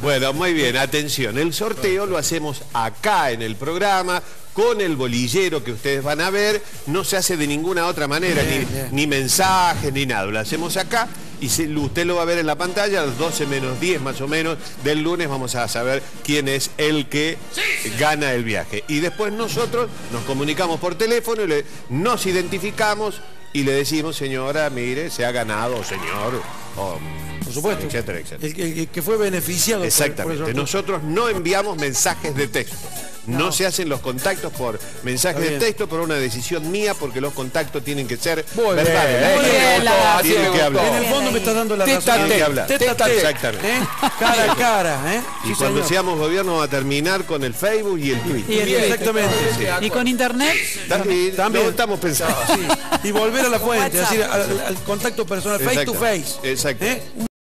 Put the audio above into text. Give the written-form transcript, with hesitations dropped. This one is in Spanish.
Bueno, muy bien, atención. El sorteo lo hacemos acá en el programa, con el bolillero que ustedes van a ver. No se hace de ninguna otra manera, ni mensajes, ni nada. Lo hacemos acá y usted lo va a ver en la pantalla. A las 12 menos 10 más o menos del lunes vamos a saber quién es el que gana el viaje. Y después nosotros nos comunicamos por teléfono, y nos identificamos y le decimos, señora, mire, se ha ganado, señor, por supuesto, etcétera, etcétera. El que fue beneficiado. Exactamente. Nosotros no enviamos mensajes de texto. No se hacen los contactos por mensajes de texto, por una decisión mía, porque los contactos tienen que ser verdad. Tienen que hablar. En el fondo me estás dando la razón. Tienen que hablar. Exactamente. Cara a cara. Y cuando seamos gobierno vamos a terminar con el Facebook y el Twitter. Exactamente. ¿Y con internet? También estamos pensando. Y volver a la fuente, es decir, al contacto personal, face to face. Exacto.